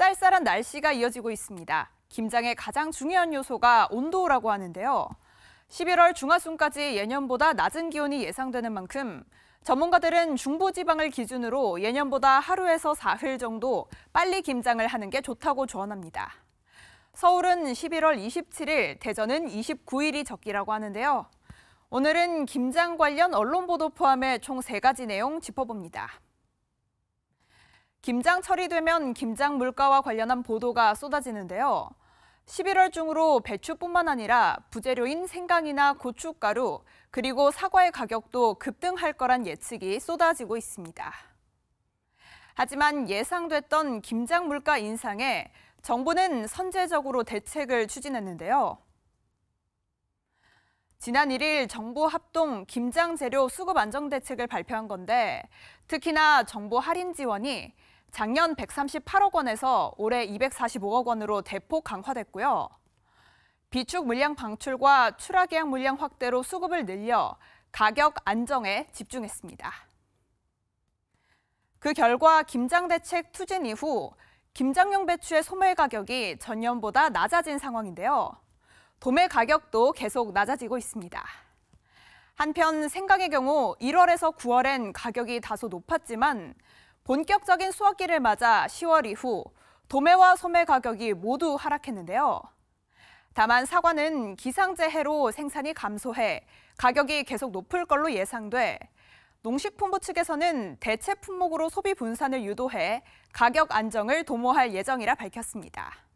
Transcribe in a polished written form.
쌀쌀한 날씨가 이어지고 있습니다. 김장의 가장 중요한 요소가 온도라고 하는데요. 11월 중하순까지 예년보다 낮은 기온이 예상되는 만큼 전문가들은 중부지방을 기준으로 예년보다 하루에서 사흘 정도 빨리 김장을 하는 게 좋다고 조언합니다. 서울은 11월 27일, 대전은 29일이 적기라고 하는데요. 오늘은 김장 관련 언론 보도 포함해 총 3가지 내용 짚어봅니다. 김장 처리되면 김장 물가와 관련한 보도가 쏟아지는데요. 11월 중으로 배추뿐만 아니라 부재료인 생강이나 고춧가루, 그리고 사과의 가격도 급등할 거란 예측이 쏟아지고 있습니다. 하지만 예상됐던 김장 물가 인상에 정부는 선제적으로 대책을 추진했는데요. 지난 1일 정부 합동 김장 재료 수급 안정 대책을 발표한 건데 특히나 정부 할인 지원이 작년 138억 원에서 올해 245억 원으로 대폭 강화됐고요. 비축 물량 방출과 출하 계약 물량 확대로 수급을 늘려 가격 안정에 집중했습니다. 그 결과 김장 대책 투진 이후 김장용 배추의 소매 가격이 전년보다 낮아진 상황인데요. 도매 가격도 계속 낮아지고 있습니다. 한편 생강의 경우 1월에서 9월엔 가격이 다소 높았지만 본격적인 수확기를 맞아 10월 이후 도매와 소매 가격이 모두 하락했는데요. 다만 사과는 기상재해로 생산이 감소해 가격이 계속 높을 걸로 예상돼 농식품부 측에서는 대체 품목으로 소비 분산을 유도해 가격 안정을 도모할 예정이라 밝혔습니다.